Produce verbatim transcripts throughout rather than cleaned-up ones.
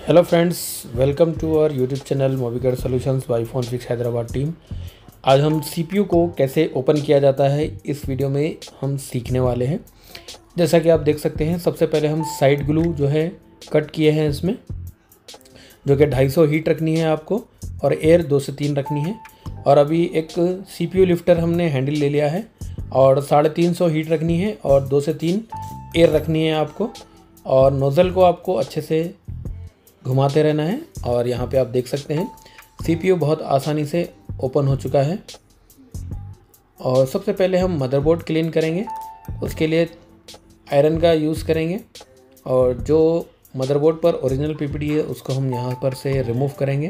Hello friends, welcome to our YouTube channel Mobicare Solutions by Phone Fix Hyderabad team. आज हम CPU को कैसे open किया जाता है इस वीडियो में हम सीखने वाले हैं। जैसा कि आप देख सकते हैं, सबसे पहले हम साइड ग्लू जो है कट किए हैं इसमें, जो कि ढाई सौ हीट रखनी है आपको और एयर दो से तीन रखनी है। और अभी एक सीपीयू लिफ्टर हमने हैंडल ले लिया है और साढ़े तीन सौ हीट रखनी है और दो से तीन एयर रखनी है आपको। और नोज़ल को आपको अच्छे से घुमाते रहना है। और यहाँ पे आप देख सकते हैं सीपीयू बहुत आसानी से ओपन हो चुका है। और सबसे पहले हम मदरबोर्ड क्लीन करेंगे, उसके लिए आयरन का यूज़ करेंगे। और जो मदरबोर्ड पर ओरिजिनल पीपीडी है उसको हम यहाँ पर से रिमूव करेंगे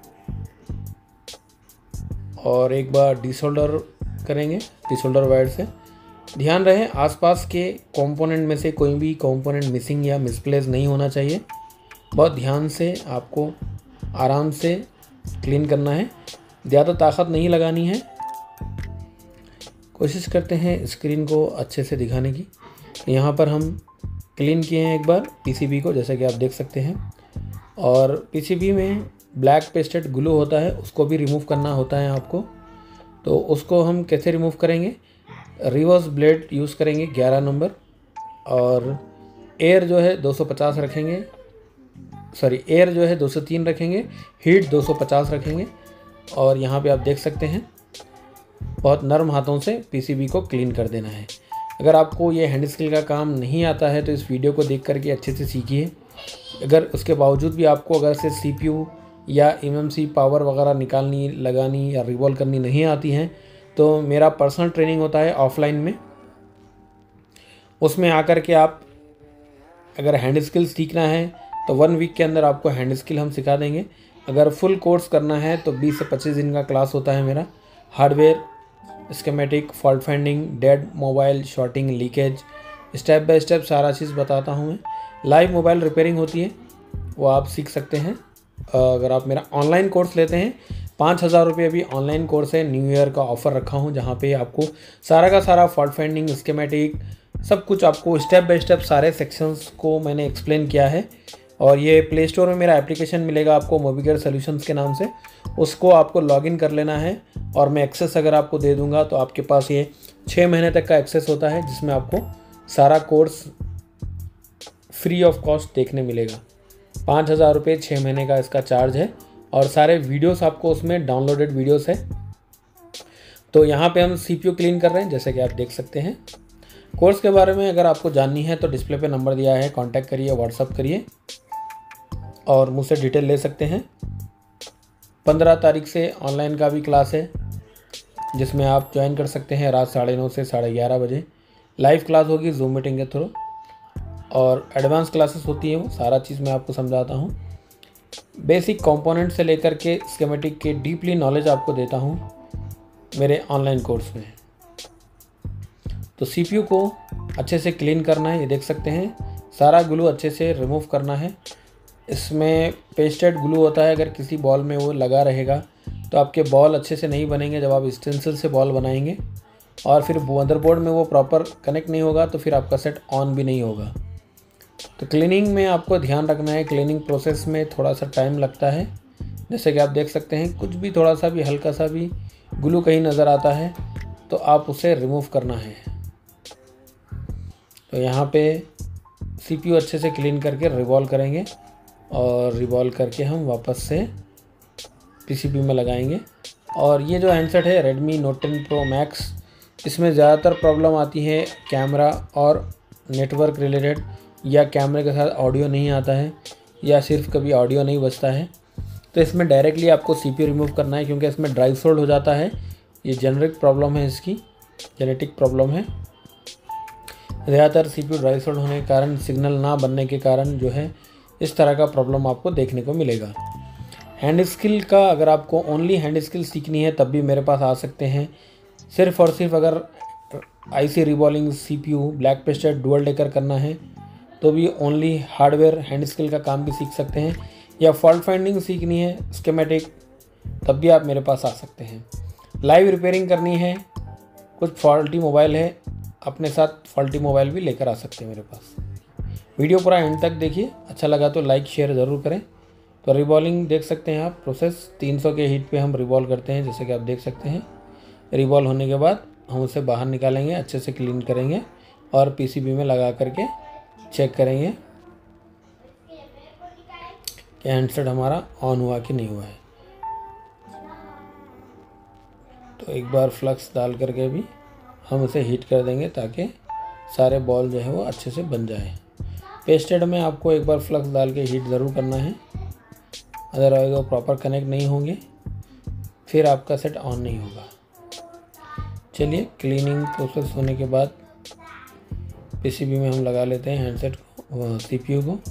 और एक बार डिसोल्डर करेंगे डिसोल्डर वायर से। ध्यान रहे आसपास के कंपोनेंट में से कोई भी कंपोनेंट मिसिंग या मिसप्लेस नहीं होना चाहिए। बहुत ध्यान से आपको आराम से क्लीन करना है, ज़्यादा ताकत नहीं लगानी है। कोशिश करते हैं स्क्रीन को अच्छे से दिखाने की। यहाँ पर हम क्लीन किए हैं एक बार पीसीबी को, जैसा कि आप देख सकते हैं। और पीसीबी में ब्लैक पेस्टेड ग्लू होता है, उसको भी रिमूव करना होता है आपको। तो उसको हम कैसे रिमूव करेंगे, रिवर्स ब्लेड यूज़ करेंगे ग्यारह नंबर। और एयर जो है दो सौ पचास रखेंगे, सॉरी एयर जो है दो सौ तीन रखेंगे, हीट दो सौ पचास रखेंगे। और यहाँ पे आप देख सकते हैं बहुत नरम हाथों से पीसीबी को क्लीन कर देना है। अगर आपको ये हैंड स्किल का काम नहीं आता है तो इस वीडियो को देख करके अच्छे से सीखिए। अगर उसके बावजूद भी आपको अगर से सीपीयू या एमएमसी पावर वगैरह निकालनी, लगानी या रिवॉल्व करनी नहीं आती हैं तो मेरा पर्सनल ट्रेनिंग होता है ऑफलाइन में, उसमें आकर के आप अगर हैंड स्किल सीखना है तो वन वीक के अंदर आपको हैंड स्किल हम सिखा देंगे। अगर फुल कोर्स करना है तो बीस से पच्चीस दिन का क्लास होता है मेरा। Hardware, schematic, fault finding, dead mobile, shorting, leakage, step by step सारा चीज़ बताता हूँ मैं। लाइव मोबाइल रिपेयरिंग होती है, वो आप सीख सकते हैं अगर आप मेरा ऑनलाइन कोर्स लेते हैं। पाँच हज़ार रुपये अभी ऑनलाइन कोर्स है, न्यू ईयर का ऑफ़र रखा हूँ, जहाँ पे आपको सारा का सारा फॉल्ट फाइंडिंग, स्कीमेटिक, सब कुछ आपको स्टेप बाय स्टेप सारे सेक्शंस को मैंने एक्सप्लेन किया है। और ये प्ले स्टोर में मेरा एप्लीकेशन मिलेगा आपको मोबिकेयर सॉल्यूशंस के नाम से, उसको आपको लॉगिन कर लेना है। और मैं एक्सेस अगर आपको दे दूंगा तो आपके पास ये छः महीने तक का एक्सेस होता है, जिसमें आपको सारा कोर्स फ्री ऑफ कॉस्ट देखने मिलेगा। पाँच हज़ार रुपये छः महीने का इसका चार्ज है और सारे वीडियोस आपको उसमें डाउनलोडेड वीडियोस है। तो यहाँ पे हम सीपीयू क्लीन कर रहे हैं, जैसे कि आप देख सकते हैं। कोर्स के बारे में अगर आपको जाननी है तो डिस्प्ले पे नंबर दिया है, कांटेक्ट करिए, व्हाट्सअप करिए और मुझसे डिटेल ले सकते हैं। पंद्रह तारीख से ऑनलाइन का भी क्लास है, जिसमें आप ज्वाइन कर सकते हैं रात साढ़े नौ से साढ़े ग्यारह बजे। लाइव क्लास होगी जूम मीटिंग के थ्रू और एडवांस क्लासेस होती हैं, वो सारा चीज़ मैं आपको समझाता हूँ। बेसिक कंपोनेंट से लेकर के स्कीमेटिक के डीपली नॉलेज आपको देता हूँ मेरे ऑनलाइन कोर्स में। तो सीपीयू को अच्छे से क्लीन करना है, ये देख सकते हैं सारा ग्लू अच्छे से रिमूव करना है। इसमें पेस्टेड ग्लू होता है, अगर किसी बॉल में वो लगा रहेगा तो आपके बॉल अच्छे से नहीं बनेंगे जब आप स्टेंसिल से बॉल बनाएंगे। और फिर मदरबोर्ड में वो प्रॉपर कनेक्ट नहीं होगा तो फिर आपका सेट ऑन भी नहीं होगा। तो क्लीनिंग में आपको ध्यान रखना है, क्लीनिंग प्रोसेस में थोड़ा सा टाइम लगता है। जैसे कि आप देख सकते हैं कुछ भी थोड़ा सा भी हल्का सा भी ग्लू कहीं नज़र आता है तो आप उसे रिमूव करना है। तो यहाँ पे सीपीयू अच्छे से क्लीन करके रिवॉल्व करेंगे और रिवॉल्व करके हम वापस से पीसीबी में लगाएंगे। और ये जो हैंडसेट है Redmi Note ten Pro Max, इसमें ज़्यादातर प्रॉब्लम आती है कैमरा और नेटवर्क रिलेटेड, या कैमरे के साथ ऑडियो नहीं आता है या सिर्फ कभी ऑडियो नहीं बजता है। तो इसमें डायरेक्टली आपको सीपीयू रिमूव करना है, क्योंकि इसमें ड्राई सोल्ड हो जाता है। ये जेनरिक प्रॉब्लम है, इसकी जेनेटिक प्रॉब्लम है। ज़्यादातर सीपीयू ड्राई सोल्ड होने के कारण, सिग्नल ना बनने के कारण जो है इस तरह का प्रॉब्लम आपको देखने को मिलेगा। हैंड स्किल का अगर आपको ओनली हैंड स्किल सीखनी है तब भी मेरे पास आ सकते हैं। सिर्फ और सिर्फ अगर IC revolving, CPU, black pasted, dual decker करना है तो भी ओनली हार्डवेयर हैंड स्किल का काम भी सीख सकते हैं। या फॉल्ट फाइंडिंग सीखनी है, स्कीमेटिक, तब भी आप मेरे पास आ सकते हैं। लाइव रिपेयरिंग करनी है, कुछ फॉल्टी मोबाइल है, अपने साथ फॉल्टी मोबाइल भी लेकर आ सकते हैं मेरे पास। वीडियो पूरा एंड तक देखिए, अच्छा लगा तो लाइक शेयर ज़रूर करें। तो रिबॉलिंग देख सकते हैं आप प्रोसेस तीन सौ के हीट पे हम रिबॉल करते हैं, जैसे कि आप देख सकते हैं। रिबॉल होने के बाद हम उसे बाहर निकालेंगे, अच्छे से क्लीन करेंगे और पीसीबी में लगा करके चेक करेंगे कि हैंडसेट हमारा ऑन हुआ कि नहीं हुआ है। तो एक बार फ्लक्स डाल करके भी हम उसे हीट कर देंगे ताकि सारे बॉल जो है वो अच्छे से बन जाए। पेस्टेड में आपको एक बार फ्लक्स डाल के हीट ज़रूर करना है, अदरवाइज वो प्रॉपर कनेक्ट नहीं होंगे, फिर आपका सेट ऑन नहीं होगा। चलिए, क्लीनिंग प्रोसेस होने के बाद पीसीबी में हम लगा लेते हैं हैंडसेट को, सीपीयू को।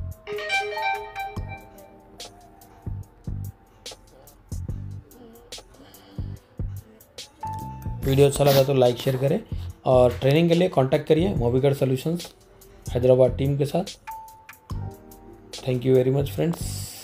वीडियो अच्छा लगा तो लाइक शेयर करें और ट्रेनिंग के लिए कांटेक्ट करिए मोबिगढ़ सॉल्यूशंस हैदराबाद टीम के साथ। Thank you very much friends.